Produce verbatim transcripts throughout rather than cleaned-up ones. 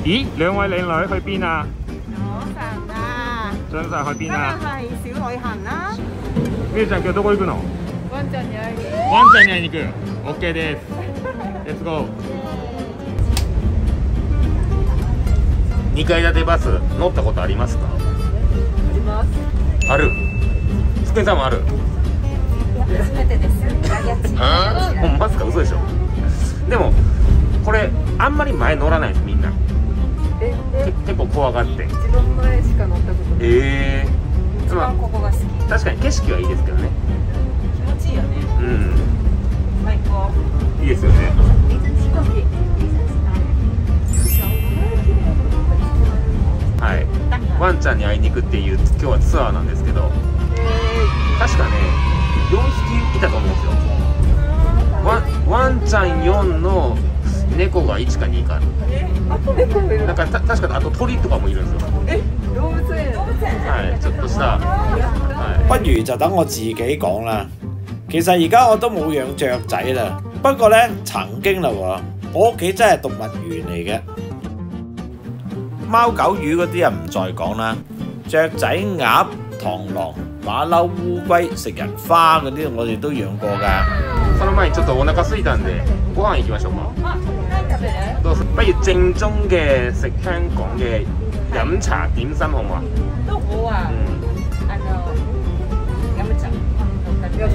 咦，兩位靚女去邊啊？ 早晨啊！ 早晨去邊啊？ 今日係小旅行啦。 みゆちゃん今日どこ行くの？ ワンちゃんに会いに。 ワンちゃんに会いに行く。OK です。レッツゴー。にかい建てバス乗ったことありますか？ あります。 ある。つくえさんもある。 初めてです。 ほんまっすか？嘘でしょ。でもこれあんまり前乗らないですみんな。 ええ結構怖がって。 一番前しか乗ったことない。 ええー。 一番ここが好き。 確かに景色はいいですけどね。 気持ちいいよね。 うん。 最高。 いいですよね。 飛行機。 はい。ワンちゃんに会いに行くっていう今日はツアーなんですけど、確かねよんひきいたと思うんですよ。ワン、ワンちゃんよんの猫がいちかにか。 え、あと猫もいる。 なんかた確かあと鳥とかもいるんですよ。 え、動物園。動物園。 はい、ちょっとした。はい。 不如就等我自己講啦。其實而家我都冇養雀仔啦，不過呢，曾經啦喎，我屋企真係動物園嚟嘅。貓狗魚嗰啲啊唔再講啦，雀仔、鴨、螳螂、馬騮、烏龜、食人花嗰啲我哋都養過㗎。 その前にちょっとお腹空いたんでご飯行きましょうか。 啊，何食べる？ どうぞ。不如正宗嘅食香港嘅飲茶點心好唔好啊？ 都好啊。 嗯。 あの飲茶。やった。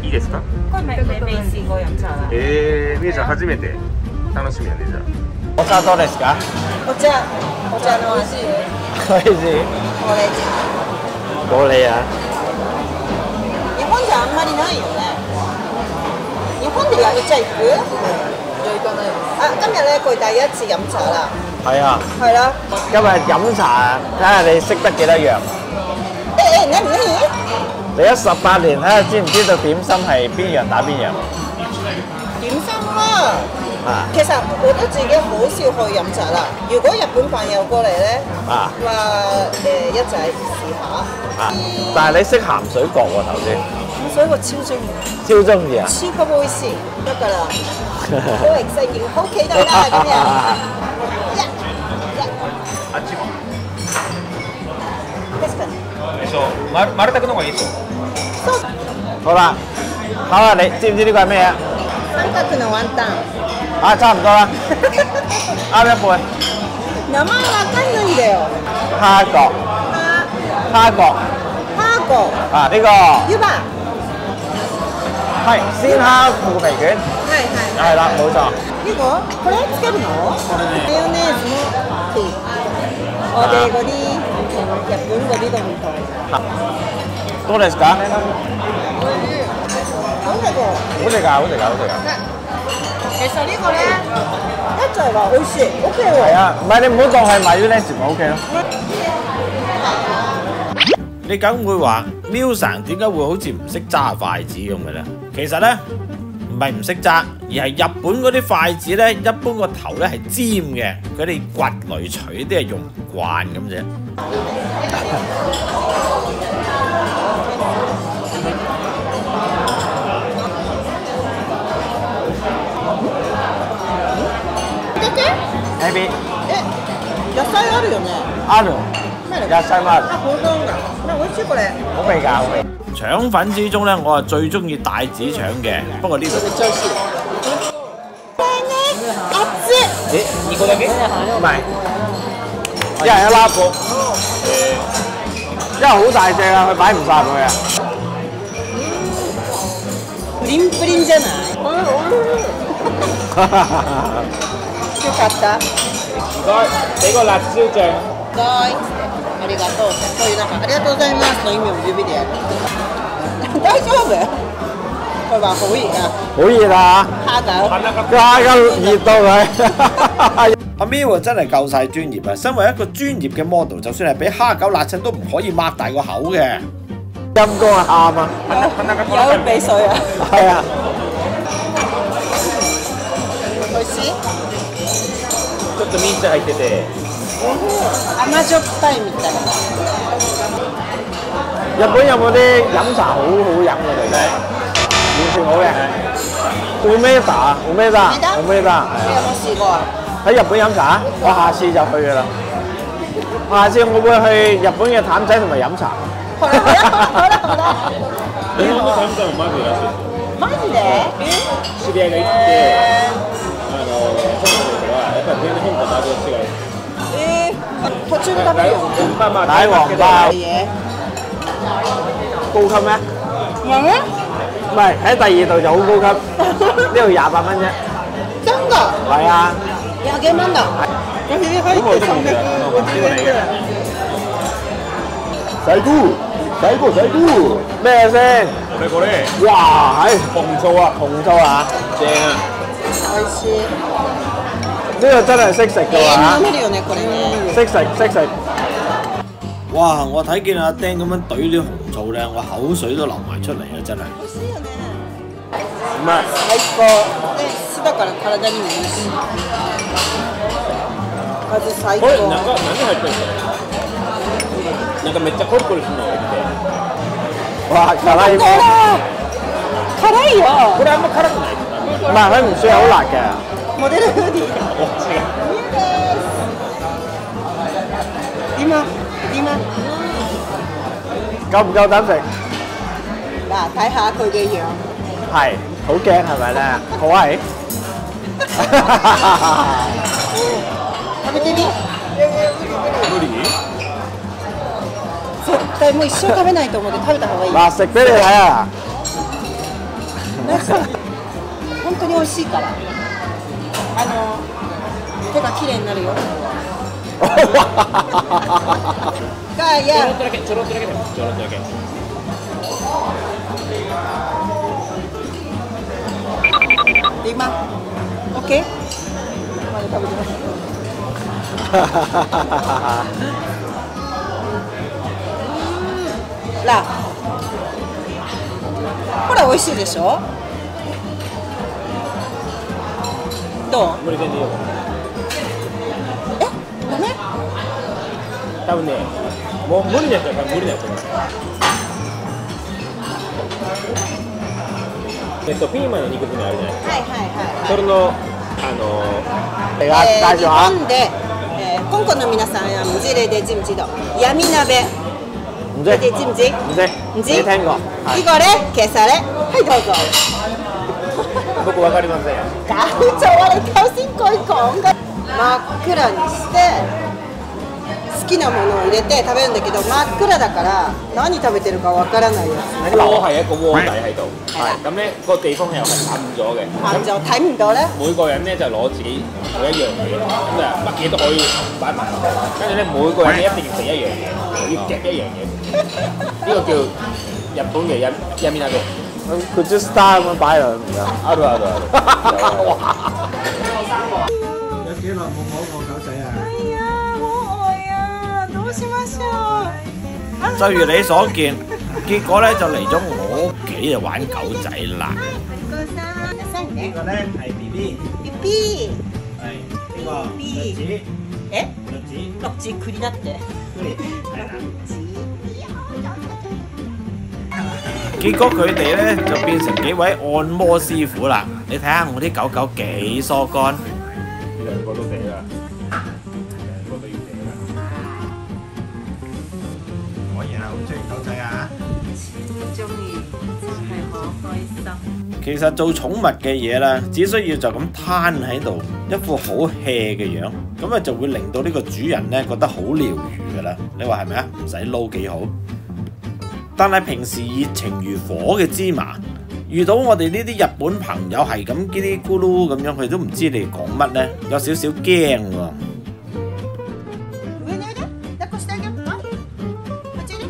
いいですか？ これ未未未試過飲茶啦。 えー、みゆちゃん初めて。楽しみやねじゃあ。 お茶どうですか？ お茶、お茶の味。 おいしい。 これ。 これ啊。 日本じゃあんまりないよね。日本で飲茶行く？行かないです。啊，今日咧佢第一次飲茶啦。 係啊。 係啦。 今日飲茶，睇下你識得幾多樣。 誒誒，你唔你？ 你一十八年，睇下知唔知道點心係邊樣打邊樣？ 點心啊！ 啊， 其實我都自己好少去飲茶啦。如果日本飯又過嚟咧， 啊， 話誒一齊試下。 啊，但係你識鹹水角喎頭先。 所以我超中意。 超中意啊！ 超級好食得㗎啦，好 exciting，好期待啦今日。 あっちも。 確かに。 そう。丸丸太の方がいいですよ。 そう。 好啦，考下你知唔知呢個係咩啊？ 三角のワンタン。 啊，差唔多啦，啱一半。 名前わかんないんだよ。 蝦角， 蝦蝦角。 蝦角。 啊，呢個湯葉。 係鮮蝦腐皮卷。 はいはい。 係啦，冇錯。 呢個これつけるの？マヨネーズもつい。我哋嗰啲日本嗰啲都唔同。 どうですか？ 好食喎。 好食㗎，好食㗎，好食㗎。 其實呢個咧，一就係話好食 ，OK 喎。 係啊，唔係你唔好當係mayonnaise咪 OK 咯。你梗會話喵神點解會好似唔識揸筷子咁嘅咧？其實咧唔係唔識揸，而係日本嗰啲筷子咧，一般個頭咧係尖嘅，佢哋掘雷錘啲係用唔慣咁啫。Maybe。 え、野菜あるよね。 ある。野菜もある。 あ、本当だ。咩美味しいこれ。 好味㗎，好味。腸粉之中咧，我係最中意帶子腸嘅，不過呢度。 最好。熱い。 え、二個だけ？唔係，一人一粒個。因為好大隻啊，佢擺唔晒佢啊。 プリンプリンじゃない。よかった。 唔該，俾個辣椒醬。 唔該。ありがとう。そういうなんかありがとうございますの意味を指で。大丈夫？佢話好熱啊。 好熱啊！ 蝦餃。 哇！咁熱到佢。阿 Miu 真係夠晒專業啊！身為一個專業嘅 model， 就算係俾蝦餃辣親都唔可以擘大個口嘅。陰公啊，喊啊！ 有鼻水啊！ 係啊。 美味しい？ ちょっとミンチ入ってて。 甘じょっぱいみたいな。 日本有冇啲飲茶好好飲嘅嚟嘅？完全好嘅。Umeda，Umeda，Umeda。 你有冇試過啊？ 喺日本飲茶，我下次就去噶啦。我下次我會去日本嘅譚仔同埋飲茶。 好啦好啦好啦好啦。 日本のタイムタイムマジで安い。 マジで？ 知り合いが行ってあの香港の人はやっぱり全然香港と味が違う。 えー、途中で食べるよ。 まあまあ奶黃包嘢。 高級咩？ 有咩？ 唔係喺第二度就好高級，呢度廿八蚊啫。 真㗎？ 係啊。 廿幾蚊啊？嗰啲可以幾三百嗰啲咧。 最高最高最高咩先？ これこれ哇！係紅醋啊紅醋啊， 正啊！ 美味しい。 呢個真係識食嘅飲話， めるよねこれね。 識食識食。哇！我睇見阿丁咁樣懟啲紅醋咧，我口水都流埋出嚟啊！真係。 美味しいよね。 唔係。 最高。で、酢だから体にもいいし。味最高。 これ中何入ってるんですか？なんかめっちゃコリコリするのが出て。 哇！辛い辛いよ。 これあんま辛くないですか？ 唔係佢唔算好辣嘅。 モデルフーディー。 お違う。 點啊？點啊？ 夠唔夠膽食？ 嗱，睇下佢嘅樣。 係，好驚係咪咧？好係。 食べてみ。 無理？ 絶対もう一生食べないと思って食べた方がいい。 嗱，食俾你睇啊！ 本当に美味しいから。あの手が綺麗になるよ。がいや。 ちょろっとだけちょろっとだけでもちょろっとだけ。 今 OK？ まだ食べてない。らこれ美味しいでしょ。どう？ 無理全然いいよ。 え？ダメ？ 多分ね、もう無理な人は多分無理な人。えっとピーマンの肉詰めあるじゃないですか。 はいはいはい。 それのあの你啊， えー、日介紹下。 本で、えー、香港の皆さん唔知你哋知唔知道？闇鍋。 唔知。 你哋知唔知？ 唔知。 唔知。 未聽過。 呢個咧，其實咧，係どうぞ。 僕わかりません。 搞錯啊！你頭先佢講嘅真っ暗にして好きなものを入れて食べるんだけど真っ暗だから何食べてるかわからないやつ。 鍋係一個鍋底喺度，係咁咧個地方係又係暗咗嘅， 咁就睇唔到咧。 每個人咧就攞自己每一樣嘢，咁啊乜嘢都可以擺埋落去，跟住咧每個人咧一定要食一樣嘢，要夾一樣嘢，呢個叫日本嘅陰陰面鍋。 佢 just star 咁樣擺落去唔得。 あるあるある。 有幾耐冇摸過狗仔啊？ 係啊，好愛啊！どうしましょう？ 就如你所見，結果咧就嚟咗我屋企就玩狗仔啦。 呢個咧係 B B， B B。 係呢個栗子， え？ 栗子， 六字栗だって。 栗係啦。結果佢哋咧就變成幾位按摩師傅啦。你睇下我啲狗狗幾疏肝。 兩個都死啦，兩個都要死啦。 果然係好中意狗仔啊！ 超中意，真係好開心。 其實做寵物嘅嘢啦，只需要就咁攤喺度，一副好 hea 嘅樣，咁啊就會令到呢個主人咧覺得好療愈噶啦。你話係咪啊？唔使撈幾好。但係平時熱情如火嘅芝麻，遇到我哋呢啲日本朋友係咁嘰哩咕嚕咁樣，佢都唔知你講乜咧，有少少驚喎。 上においで、抱っこしてあげる。こっちに。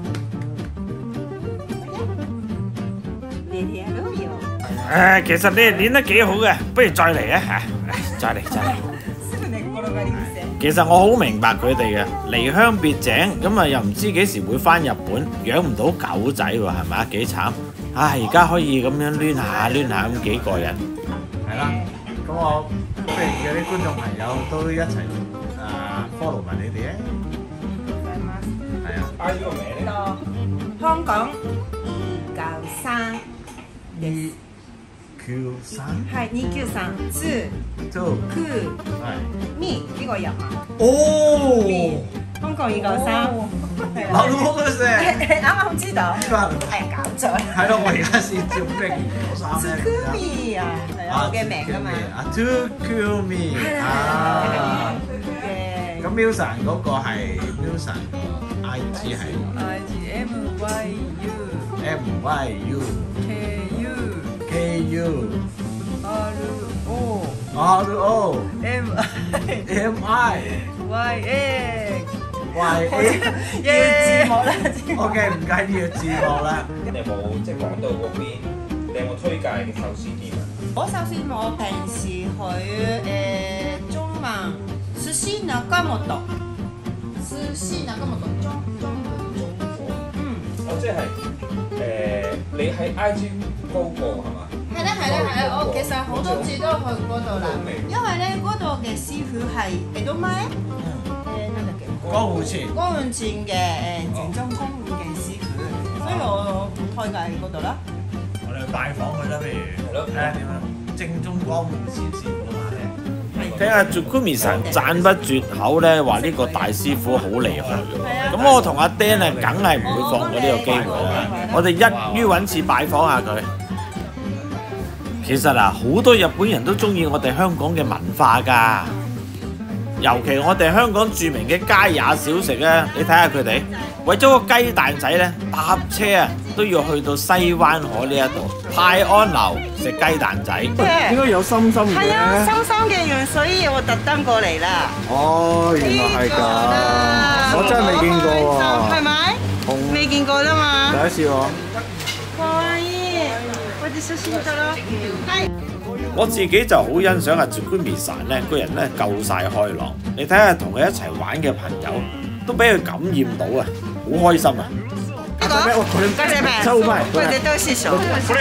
練練やろうよ。 誒，其實你哋練得幾好嘅，不如再嚟啊嚇！再嚟再嚟。 すぐ寝っ転がり癖。 其實我好明白佢哋嘅，離鄉別井咁啊，又唔知幾時會翻日本，養唔到狗仔喎，係咪啊？幾慘！啊，而家可以咁樣攣下攣下咁幾個人。係啦，咁我不如有啲觀眾朋友都一齊啊 follow 埋你哋啊。係啊。 嗌呢個名咧？ 香港二教生二九三はい、二九三、ツ two ー、クー、 係。 ミ、呢個入啊。 おお。 香港二九三。 なるほどですね。 啱啱知道。 呢個係搞錯。 係咯，我而家先知咩叫九三咧。 Tsukumi 啊，係啊，我嘅名㗎嘛。 啊 ，Tsukumi 啊。咁 Milson 嗰個係 Milson 個 I G 係 I G M Y U M Y U K U K U R O R O M I M I Y X Y A。 要字幕啦，字幕。 OK，唔緊要字幕啦。 你有冇即係港島嗰邊？你有冇推介嘅壽司店啊？ 我首先我平時去誒中文壽司中本，壽司中本中中本嗯。 哦，即係誒，你喺 I G 高過係嘛？ 係啦係啦係啦，我其實好多次都去嗰度啦，因為咧嗰度嘅師傅係江戸前誒咩嚟嘅？ 江戶前。 江戶前嘅誒正宗江戶嘅師傅，所以我推介嗰度啦。 我哋去拜訪佢啦，不如。 係咯。 睇下點樣？正宗江戶前師傅啊嘛。 聽阿 Tsukumi 神讚不絕口咧，話呢個大師傅好厲害嘅。咁我同阿 Dan 啊，梗係唔會放過呢個機會啦。我哋一於揾次拜訪下佢。其實啊，好多日本人都中意我哋香港嘅文化㗎，尤其我哋香港著名嘅街也小食咧，你睇下佢哋為咗個雞蛋仔咧，搭車啊都要去到西灣河呢一度泰安樓食雞蛋仔。 應該有深深嘅。 係啊，深深嘅樣，所以我特登過嚟啦。 哦，原來係㗎，我真係未見過喎。 係咪？未見過啦嘛。 第一次喎。 可愛い。我哋寫真得咯。係。 我自己就好欣賞阿 Tsukumi 神咧，個人咧夠晒開朗。你睇下同佢一齊玩嘅朋友，都俾佢感染到啊，好開心啊！ 多謝咩？ 超賣。 これ絶対美味しいでしょ。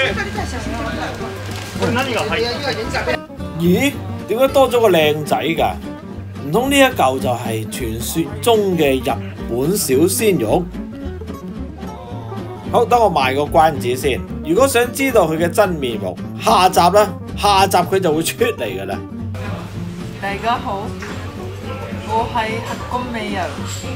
咦？點解多咗個靚仔㗎？唔通呢一嚿就係傳說中嘅日本小鮮肉？好，等我賣個關子先。如果想知道佢嘅真面目，下集啦，下集佢就會出嚟㗎啦。 大家好，我係黑宮美人，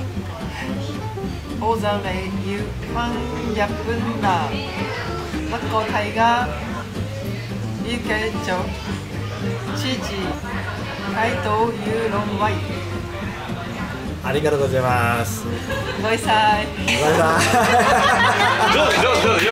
我就嚟要返日本啦。不過大家要繼續支持睇到要龍威。 ありがとうございます。 唔該晒。 唔該晒。